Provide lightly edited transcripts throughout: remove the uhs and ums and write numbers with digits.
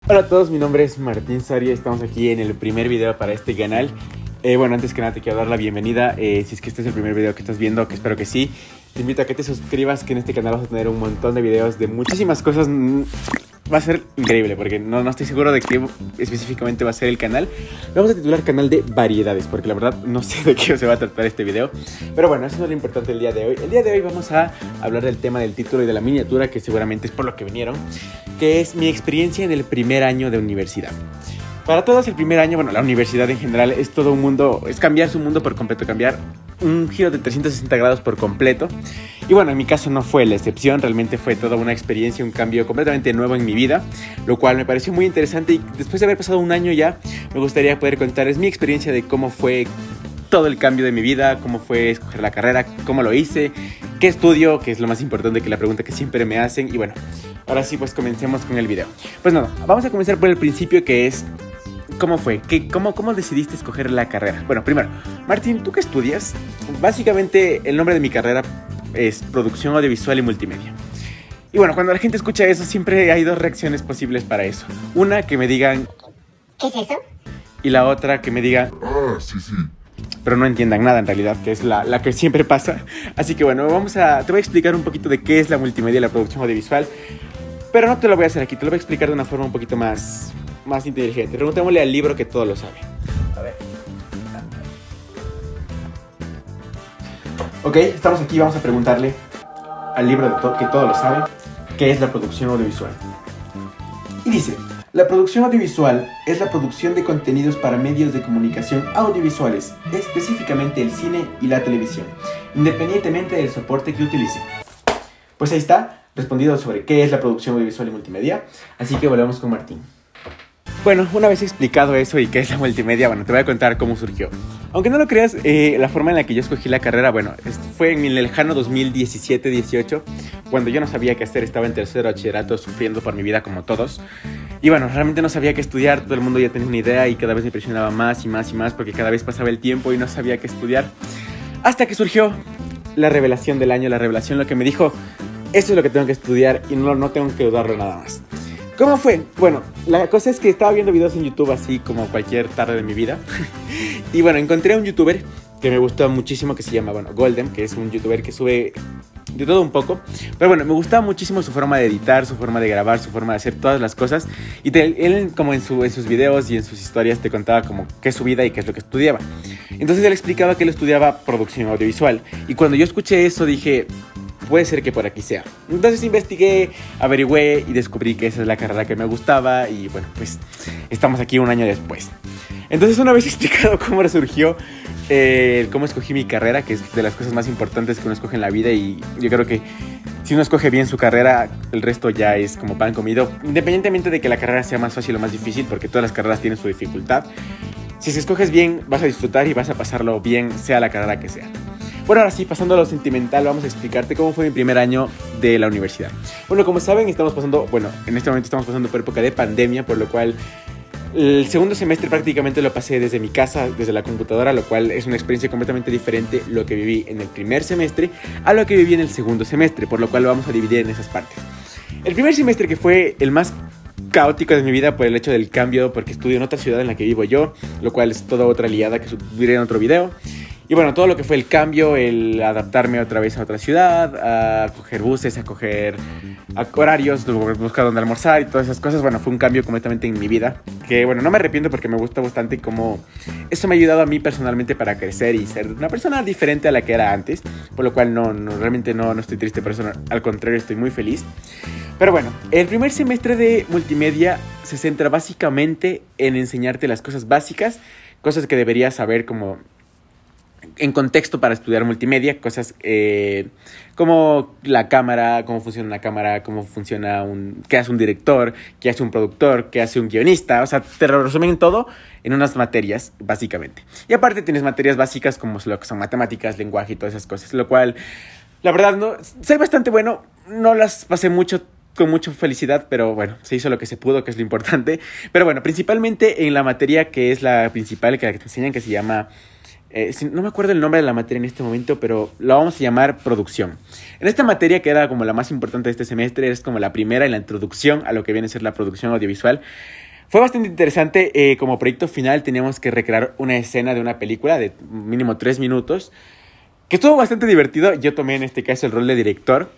Hola a todos, mi nombre es Martín Saria, estamos aquí en el primer video para este canal. Bueno, antes que nada te quiero dar la bienvenida, si es que este es el primer video que estás viendo, que espero que sí. Te invito a que te suscribas, que en este canal vas a tener un montón de videos de muchísimas cosas. Va a ser increíble porque no estoy seguro de qué específicamente va a ser el canal. Lo vamos a titular canal de variedades, porque la verdad no sé de qué se va a tratar este video. Pero bueno, eso no es lo importante el día de hoy. El día de hoy vamos a hablar del tema del título y de la miniatura, que seguramente es por lo que vinieron, que es mi experiencia en el primer año de universidad. Para todos el primer año, bueno, la universidad en general es todo un mundo, es cambiar su mundo por completo, cambiar un giro de 360 grados por completo. Y bueno, en mi caso no fue la excepción, realmente fue toda una experiencia, un cambio completamente nuevo en mi vida, lo cual me pareció muy interesante. Y después de haber pasado un año ya, me gustaría poder contarles mi experiencia de cómo fue todo el cambio de mi vida, cómo fue escoger la carrera, cómo lo hice, qué estudio, que es lo más importante, que la pregunta que siempre me hacen. Y bueno, ahora sí, pues comencemos con el video. Pues nada, vamos a comenzar por el principio, que es ¿cómo fue? ¿Cómo decidiste escoger la carrera? Bueno, primero, Martín, ¿tú qué estudias? Básicamente, el nombre de mi carrera es Producción Audiovisual y Multimedia. Y bueno, cuando la gente escucha eso, siempre hay dos reacciones posibles para eso. Una, que me digan ¿qué es eso? Y la otra, que me digan sí. Pero no entiendan nada en realidad, que es la que siempre pasa. Así que bueno, te voy a explicar un poquito de qué es la multimedia y la producción audiovisual. Pero no te lo voy a hacer aquí, te lo voy a explicar de una forma un poquito más inteligente. Preguntémosle al libro que todo lo sabe. A ver. Ok, estamos aquí, vamos a preguntarle al libro que todo lo sabe, ¿qué es la producción audiovisual? Y dice: la producción audiovisual es la producción de contenidos para medios de comunicación audiovisuales, específicamente el cine y la televisión, independientemente del soporte que utilice. Pues ahí está, respondido sobre qué es la producción audiovisual y multimedia. Así que volvemos con Martín. Bueno, una vez explicado eso y qué es la multimedia, bueno, te voy a contar cómo surgió. Aunque no lo creas, la forma en la que yo escogí la carrera, bueno, fue en el lejano 2017-18, cuando yo no sabía qué hacer, estaba en tercero de bachillerato sufriendo por mi vida como todos. Y bueno, realmente no sabía qué estudiar, todo el mundo ya tenía una idea y cada vez me presionaba más y más y más porque cada vez pasaba el tiempo y no sabía qué estudiar. Hasta que surgió la revelación del año, la revelación, lo que me dijo: esto es lo que tengo que estudiar y no tengo que dudarlo nada más. ¿Cómo fue? Bueno, la cosa es que estaba viendo videos en YouTube así como cualquier tarde de mi vida. Y bueno, encontré a un youtuber que me gustó muchísimo, que se llama, Golden, que es un youtuber que sube de todo un poco. Pero bueno, me gustaba muchísimo su forma de editar, su forma de grabar, su forma de hacer todas las cosas. Y él, como en sus videos y en sus historias, te contaba como qué es su vida y qué es lo que estudiaba. Entonces él explicaba que él estudiaba producción audiovisual. Y cuando yo escuché eso dije: puede ser que por aquí sea. Entonces investigué, averigüé y descubrí que esa es la carrera que me gustaba. Y bueno, pues estamos aquí un año después. Entonces, una vez explicado cómo surgió, cómo escogí mi carrera, que es de las cosas más importantes que uno escoge en la vida, y yo creo que si uno escoge bien su carrera, el resto ya es como pan comido, independientemente de que la carrera sea más fácil o más difícil, porque todas las carreras tienen su dificultad. Si escoges bien, vas a disfrutar y vas a pasarlo bien, sea la carrera que sea. Bueno, ahora sí, pasando a lo sentimental, vamos a explicarte cómo fue mi primer año de la universidad. Bueno, como saben, en este momento estamos pasando por época de pandemia, por lo cual el segundo semestre prácticamente lo pasé desde mi casa, desde la computadora, lo cual es una experiencia completamente diferente lo que viví en el primer semestre a lo que viví en el segundo semestre, por lo cual lo vamos a dividir en esas partes. El primer semestre, que fue el más caótico de mi vida por el hecho del cambio, porque estudio en otra ciudad en la que vivo yo, lo cual es toda otra liada que subiré en otro video. Y bueno, todo lo que fue el cambio, el adaptarme otra vez a otra ciudad, a coger buses, a coger horarios, buscar dónde almorzar y todas esas cosas, bueno, fue un cambio completamente en mi vida, que bueno, no me arrepiento porque me gusta bastante cómo eso me ha ayudado a mí personalmente para crecer y ser una persona diferente a la que era antes, por lo cual realmente no estoy triste por eso, al contrario, estoy muy feliz. Pero bueno, el primer semestre de multimedia se centra básicamente en enseñarte las cosas básicas, cosas que deberías saber como en contexto para estudiar multimedia, cosas como la cámara, cómo funciona una cámara, cómo funciona qué hace un director, qué hace un productor, qué hace un guionista. O sea, te lo resumen todo en unas materias, básicamente. Y aparte tienes materias básicas como lo que son matemáticas, lenguaje y todas esas cosas, lo cual, la verdad, soy bastante bueno. No las pasé con mucha felicidad, pero bueno, se hizo lo que se pudo, que es lo importante. Pero bueno, principalmente en la materia que es la principal, que te enseñan, que se llama no me acuerdo el nombre de la materia en este momento, pero la vamos a llamar producción. En esta materia, que era como la más importante de este semestre, es como la primera en la introducción a lo que viene a ser la producción audiovisual. Fue bastante interesante. Como proyecto final teníamos que recrear una escena de una película de mínimo 3 minutos, que estuvo bastante divertido. Yo tomé en este caso el rol de director.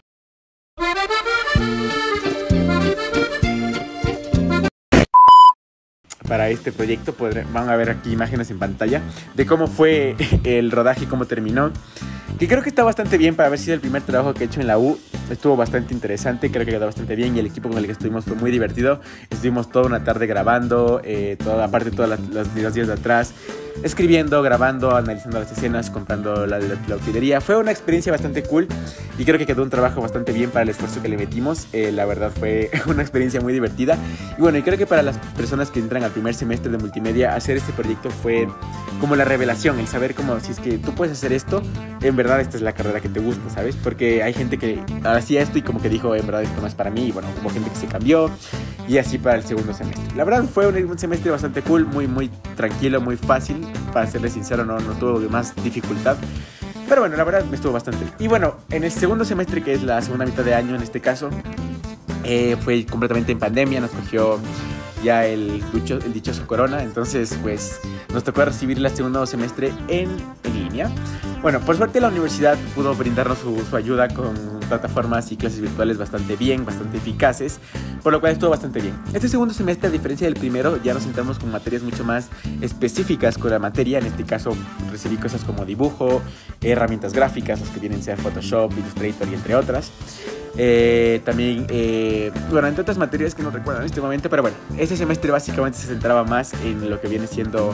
Para este proyecto van a ver aquí imágenes en pantalla de cómo fue el rodaje y cómo terminó. Que creo que está bastante bien para haber sido el primer trabajo que he hecho en la U. Estuvo bastante interesante, creo que quedó bastante bien y el equipo con el que estuvimos fue muy divertido. Estuvimos toda una tarde grabando, aparte todos los días de atrás, escribiendo, grabando, analizando las escenas, comprando la utilería. Fue una experiencia bastante cool y creo que quedó un trabajo bastante bien para el esfuerzo que le metimos. La verdad fue una experiencia muy divertida. Y bueno, y creo que para las personas que entran al primer semestre de multimedia, hacer este proyecto fue como la revelación, el saber como si es que tú puedes hacer esto, en verdad esta es la carrera que te gusta, ¿sabes? Porque hay gente que hacía esto y como que dijo, en verdad esto no es para mí, y bueno, hubo gente que se cambió y así para el segundo semestre. La verdad fue un semestre bastante cool, muy tranquilo, muy fácil, para serles sincero, no tuvo más dificultad. Pero bueno, la verdad me estuvo bastante bien. Y bueno, en el segundo semestre, que es la segunda mitad de año en este caso, fue completamente en pandemia, nos cogió ya el dichoso corona, entonces pues nos tocó recibir el segundo semestre en línea. Bueno, por suerte la universidad pudo brindarnos su ayuda con plataformas y clases virtuales bastante bien, bastante eficaces, por lo cual estuvo bastante bien. Este segundo semestre, a diferencia del primero, ya nos centramos con materias mucho más específicas con la materia. En este caso recibí cosas como dibujo, herramientas gráficas, los que vienen a ser Photoshop, Illustrator y entre otras. También, bueno, entre otras materias que no recuerdo en este momento, pero bueno, este semestre básicamente se centraba más en lo que viene siendo,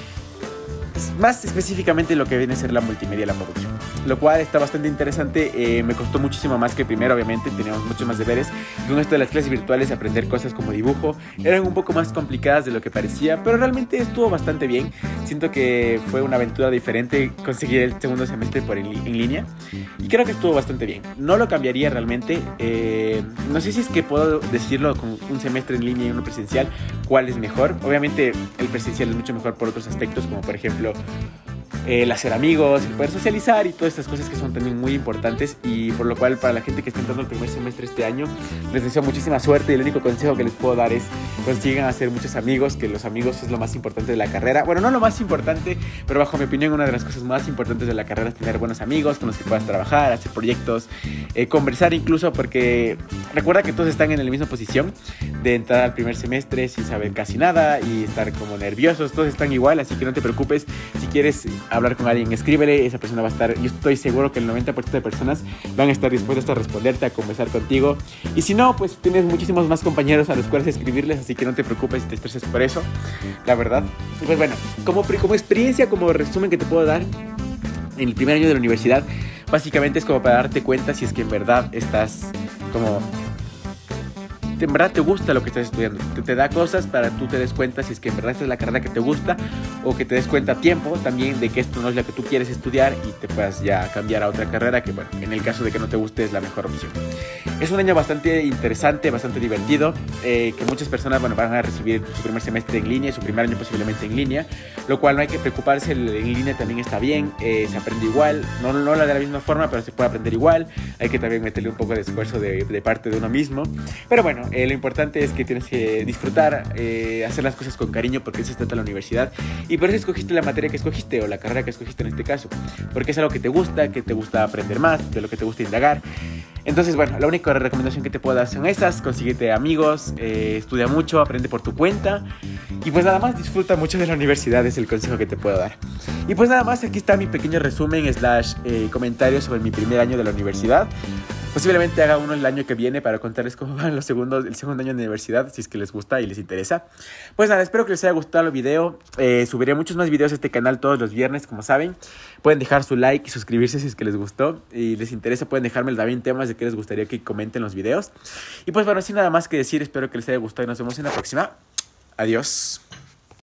más específicamente lo que viene a ser la multimedia, la producción, lo cual está bastante interesante. Me costó muchísimo más que primero, obviamente teníamos muchos más deberes. Con esto de las clases virtuales, aprender cosas como dibujo eran un poco más complicadas de lo que parecía, pero realmente estuvo bastante bien. Siento que fue una aventura diferente conseguir el segundo semestre en línea y creo que estuvo bastante bien. No lo cambiaría realmente. No sé si es que puedo decirlo con un semestre en línea y uno presencial, cuál es mejor. Obviamente el presencial es mucho mejor por otros aspectos, como por ejemplo el hacer amigos, el poder socializar y todas estas cosas que son también muy importantes, y por lo cual para la gente que está entrando el primer semestre este año les deseo muchísima suerte y el único consejo que les puedo dar es consigan hacer muchos amigos, que los amigos es lo más importante de la carrera. Bueno, no lo más importante, pero bajo mi opinión una de las cosas más importantes de la carrera es tener buenos amigos con los que puedas trabajar, hacer proyectos, conversar incluso, porque recuerda que todos están en la misma posición de entrar al primer semestre sin saber casi nada y estar como nerviosos, todos están igual, así que no te preocupes. Si quieres hablar con alguien, escríbele, esa persona va a estar, yo estoy seguro que el 90% de personas van a estar dispuestas a responderte, a conversar contigo, y si no, pues tienes muchísimos más compañeros a los cuales escribirles, así que no te preocupes y te estreses por eso, la verdad. Y pues bueno, como experiencia, como resumen que te puedo dar en el primer año de la universidad, básicamente es como para darte cuenta si es que en verdad estás como, en verdad te gusta lo que estás estudiando. Te da cosas para tú te des cuenta si es que en verdad esta es la carrera que te gusta, o que te des cuenta a tiempo también de que esto no es lo que tú quieres estudiar y te puedas ya cambiar a otra carrera que, bueno, en el caso de que no te guste es la mejor opción. Es un año bastante interesante, bastante divertido, que muchas personas, bueno, van a recibir su primer semestre en línea y su primer año posiblemente en línea, lo cual no hay que preocuparse, en línea también está bien, se aprende igual, no la de la misma forma, pero se puede aprender igual. Hay que también meterle un poco de esfuerzo de parte de uno mismo, pero bueno, lo importante es que tienes que disfrutar, hacer las cosas con cariño, porque eso se trata la universidad, y por eso escogiste la materia que escogiste, o la carrera que escogiste en este caso, porque es algo que te gusta aprender más, de lo que te gusta indagar. Entonces, bueno, la única recomendación que te puedo dar son esas: consíguete amigos, estudia mucho, aprende por tu cuenta, y pues nada más, disfruta mucho de la universidad, es el consejo que te puedo dar. Y pues nada más, aquí está mi pequeño resumen / comentario sobre mi primer año de la universidad. Posiblemente haga uno el año que viene para contarles cómo van el segundo año de universidad, si es que les gusta y les interesa. Pues nada, espero que les haya gustado el video. Subiré muchos más videos a este canal todos los viernes, como saben. Pueden dejar su like y suscribirse si es que les gustó y les interesa. Pueden dejarme también temas de que les gustaría que comenten los videos. Y pues bueno, sin nada más que decir, espero que les haya gustado y nos vemos en la próxima. Adiós.